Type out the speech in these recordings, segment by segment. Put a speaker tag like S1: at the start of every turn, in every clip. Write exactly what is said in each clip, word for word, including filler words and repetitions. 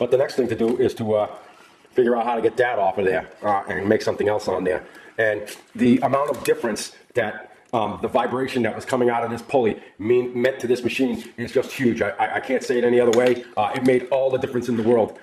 S1: But the next thing to do is to uh, figure out how to get that off of there uh, and make something else on there. And the amount of difference that um, the vibration that was coming out of this pulley mean, meant to this machine is just huge. I, I, I can't say it any other way. Uh, it made all the difference in the world.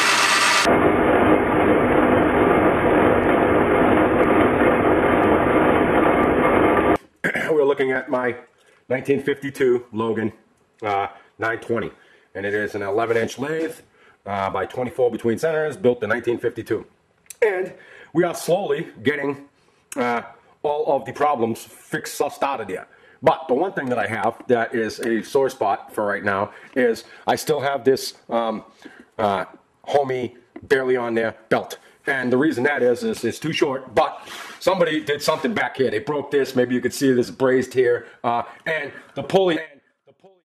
S1: We're looking at my nineteen fifty-two Logan uh, nine twenty, and it is an eleven inch lathe uh, by twenty-four between centers, built in nineteen fifty-two. And we are slowly getting uh, all of the problems fixed, sussed out of there. But the one thing that I have that is a sore spot for right now is I still have this um, uh, Homey barely on there belt. And the reason that is, is it's too short, but somebody did something back here. They broke this. Maybe you could see this brazed here. Uh, and the pulley, and the pulley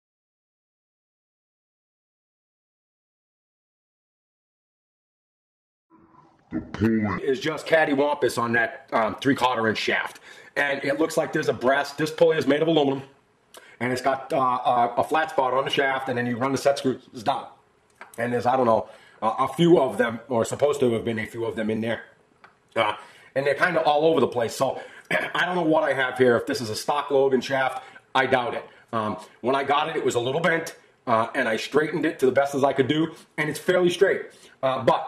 S1: the pulley is just cattywampus on that um, three quarter inch shaft. And it looks like there's a brass. This pulley is made of aluminum, and it's got uh, a, a flat spot on the shaft, and then you run the set screws down. And there's, I don't know, Uh, a few of them, or supposed to have been a few of them in there. Uh, and they're kind of all over the place. So I don't know what I have here. If this is a stock Logan shaft, I doubt it. Um, when I got it, it was a little bent, uh, and I straightened it to the best as I could do, and it's fairly straight. Uh, but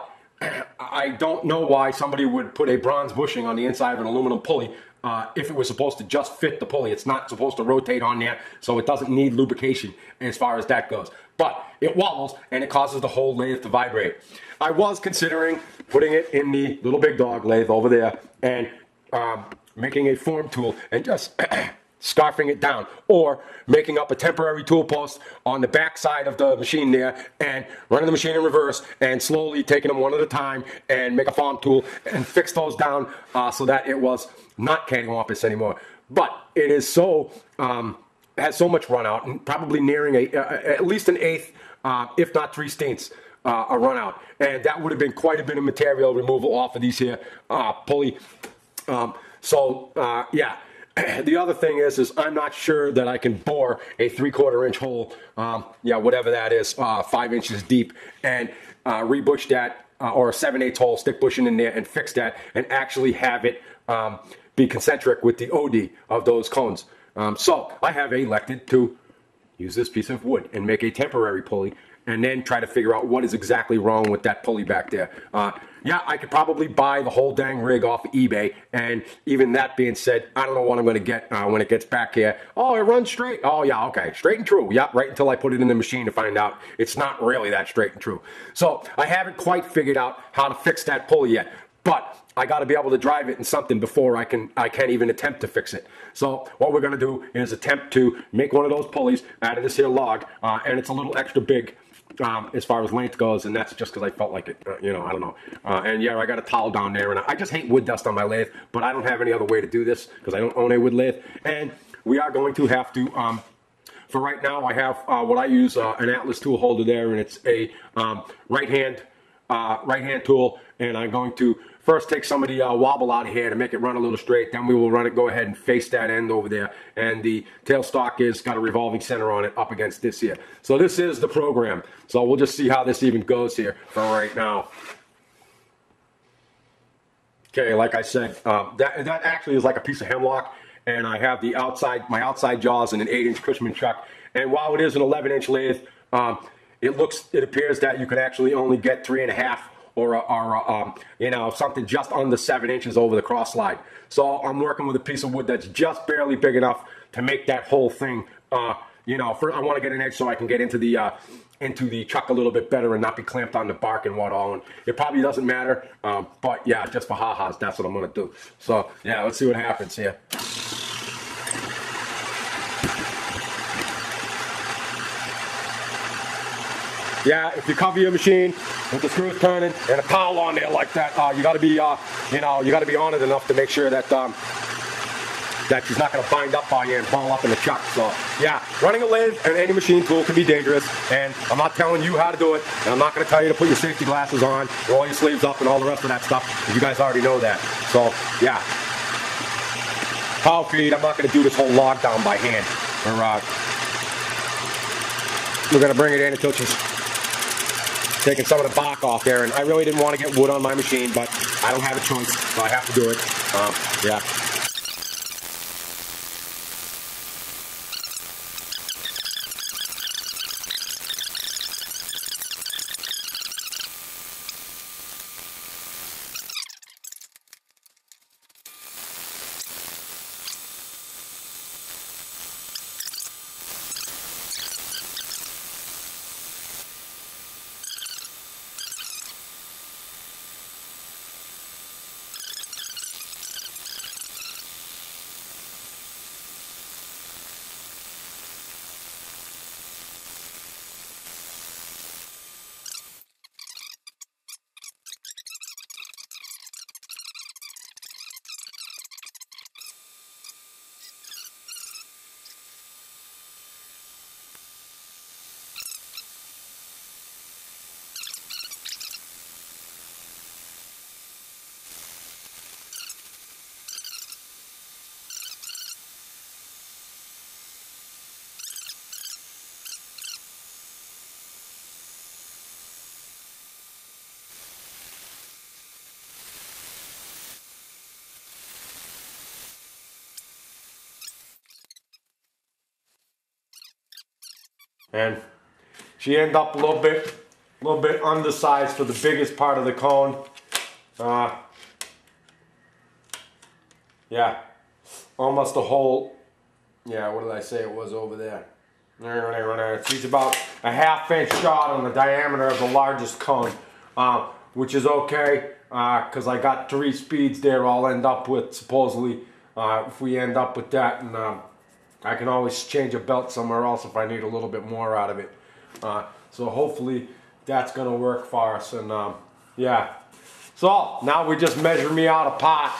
S1: I don't know why somebody would put a bronze bushing on the inside of an aluminum pulley uh, if it was supposed to just fit the pulley. It's not supposed to rotate on there, so it doesn't need lubrication as far as that goes. But it wobbles, and it causes the whole lathe to vibrate. I was considering putting it in the Little Big Dog lathe over there and um, making a form tool and just scarfing it down, or making up a temporary tool post on the back side of the machine there and running the machine in reverse and slowly taking them one at a time and make a farm tool and fix those down uh, so that it was not cattywampus anymore. But it is so... Um, has so much run out, and probably nearing a, uh, at least an eighth, uh, if not three steenths, uh, a run out. And that would have been quite a bit of material removal off of these here uh, pulley. Um, so, uh, yeah. The other thing is, is I'm not sure that I can bore a three-quarter inch hole, um, yeah, whatever that is, uh, five inches deep, and uh, rebush that, uh, or a seven-eighths hole, stick bushing in there and fix that, and actually have it um, be concentric with the O D of those cones. Um, so I have elected to use this piece of wood and make a temporary pulley, and then try to figure out what is exactly wrong with that pulley back there. Uh, yeah, I could probably buy the whole dang rig off of eBay, and even that being said, I don't know what I'm going to get uh, when it gets back here. Oh, it runs straight. Oh, yeah, okay, straight and true. Yeah, right until I put it in the machine to find out it's not really that straight and true. So I haven't quite figured out how to fix that pulley yet, but I got to be able to drive it in something before I can I can't even attempt to fix it. So what we're going to do is attempt to make one of those pulleys out of this here log, uh, and it's a little extra big um, as far as length goes, and that's just because I felt like it. Uh, you know, I don't know. Uh, and yeah, I got a towel down there, and I just hate wood dust on my lathe, but I don't have any other way to do this because I don't own a wood lathe. And we are going to have to. Um, for right now, I have uh, what I use uh, an Atlas tool holder there, and it's a um, right hand uh, right hand tool, and I'm going to first take some of the uh, wobble out of here to make it run a little straight. Then we will run it, go ahead and face that end over there. And the tailstock is got a revolving center on it up against this here. So this is the program. So we'll just see how this even goes here for right now. Okay, like I said, um, that, that actually is like a piece of hemlock. And I have the outside, my outside jaws in an eight inch Cushman chuck. And while it is an eleven inch lathe, um, it looks, it appears that you could actually only get three and a half or, or um, you know, something just under seven inches over the cross slide. So I'm working with a piece of wood that's just barely big enough to make that whole thing, uh, you know, for, I want to get an edge so I can get into the uh, into the truck a little bit better and not be clamped on the bark and what all. And it probably doesn't matter, um, but yeah, just for ha-has, that's what I'm going to do. So yeah, let's see what happens here. Yeah, if you cover your machine with the screws turning and a towel on there like that, uh, you got to be, uh, you know, you got to be on it enough to make sure that um, that she's not going to bind up on you and ball up in the chuck. So yeah, running a lathe and any machine tool can be dangerous, and I'm not telling you how to do it, and I'm not going to tell you to put your safety glasses on, roll your sleeves up, and all the rest of that stuff. You guys already know that. So yeah, power feed. I'm not going to do this whole log down by hand. We're uh, we're going to bring it in until she's taking some of the bark off there, and I really didn't want to get wood on my machine, but I don't have a choice, so I have to do it. Um, yeah. And she ended up a little bit, a little bit undersized for the biggest part of the cone. Uh, yeah, almost a whole, yeah, what did I say it was over there? She's about a half inch short on the diameter of the largest cone, uh, which is okay, because uh, I got three speeds there I'll end up with, supposedly, uh, if we end up with that. And um, I can always change a belt somewhere else if I need a little bit more out of it. Uh, so hopefully that's going to work for us. And um, yeah. So now we just measure me out a pot.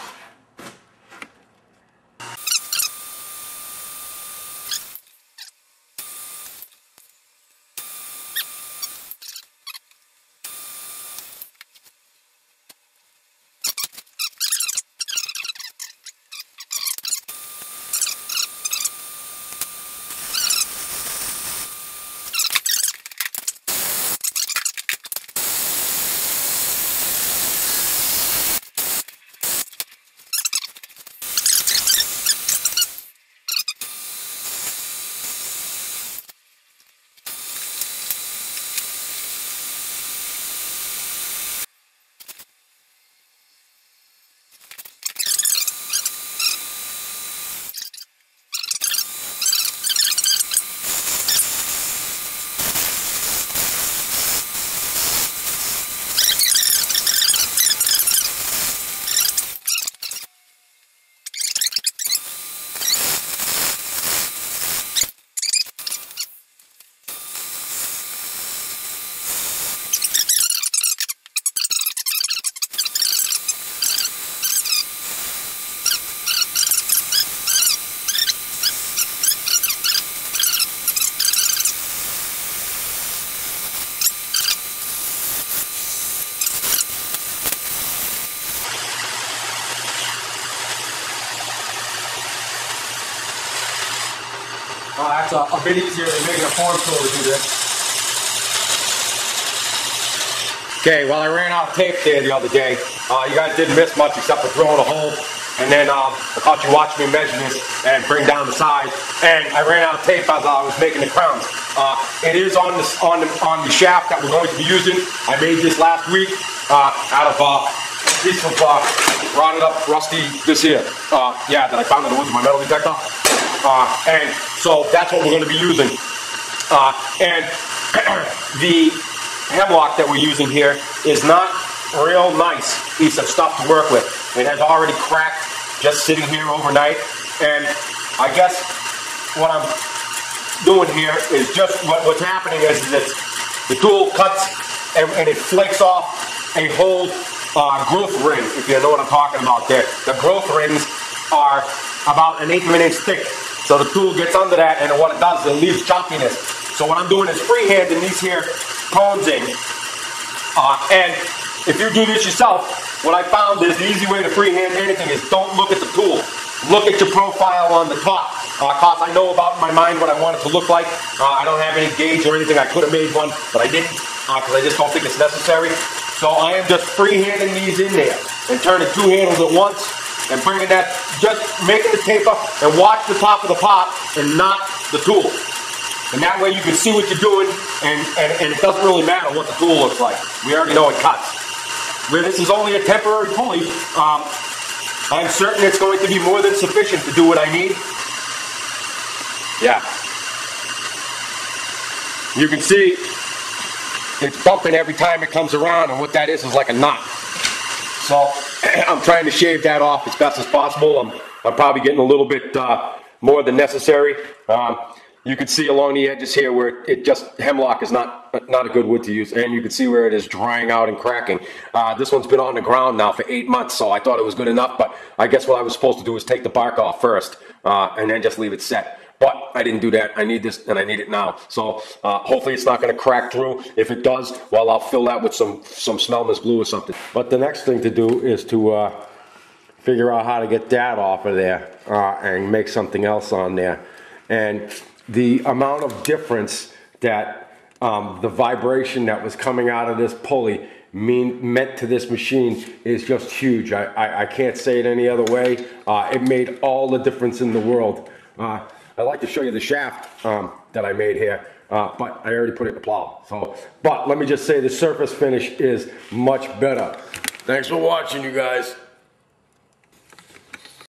S1: Uh, that's a, a bit easier than making a form tool to do this. Okay, well I ran out of tape there the other day. Uh, you guys didn't miss much except for throwing a hole. And then um, I thought you watched me measure this and bring down the size. And I ran out of tape as I was making the crowns. Uh, it is on the, on, the, on the shaft that we're going to be using. I made this last week uh, out of uh, a piece of uh, rotted up rusty, this here. Uh, yeah, that I found in the woods with my metal detector. Uh, and so that's what we're going to be using. Uh, and the hemlock that we're using here is not a real nice piece of stuff to work with. It has already cracked just sitting here overnight. And I guess what I'm doing here is just what, what's happening is that the tool cuts and, and it flakes off a whole uh, growth ring, if you know what I'm talking about there. The growth rings are about an eighth of an inch thick. So the tool gets under that, and what it does is it leaves choppiness. So what I'm doing is freehanding these here cones in. Uh, and if you do this yourself, what I found is the easy way to freehand anything is don't look at the tool. Look at your profile on the top. Uh, cause I know about in my mind what I want it to look like. Uh, I don't have any gauge or anything. I could have made one, but I didn't. because uh, I just don't think it's necessary. So I am just freehanding these in there and turning two handles at once and bringing that, just making the taper and watch the top of the pot and not the tool. And that way you can see what you're doing, and, and, and it doesn't really matter what the tool looks like. We already know it cuts. Where this is only a temporary pulley, um, I'm certain it's going to be more than sufficient to do what I need. Yeah. You can see it's bumping every time it comes around, and what that is is like a knot. So I'm trying to shave that off as best as possible. I'm, I'm probably getting a little bit uh, more than necessary. Um, you can see along the edges here where it just, hemlock is not, not a good wood to use, and you can see where it is drying out and cracking. Uh, this one's been on the ground now for eight months, so I thought it was good enough, but I guess what I was supposed to do was take the bark off first uh, and then just leave it set. But I didn't do that. I need this, and I need it now. So uh, hopefully it's not going to crack through. If it does, well, I'll fill that with some, some Smelman's glue or something. But the next thing to do is to uh, figure out how to get that off of there uh, and make something else on there. And the amount of difference that um, the vibration that was coming out of this pulley mean meant to this machine is just huge. I, I, I can't say it any other way. Uh, it made all the difference in the world. Uh, I'd like to show you the shaft um, that I made here, uh, but I already put it in the plow. So, but let me just say the surface finish is much better. Thanks for watching, you guys.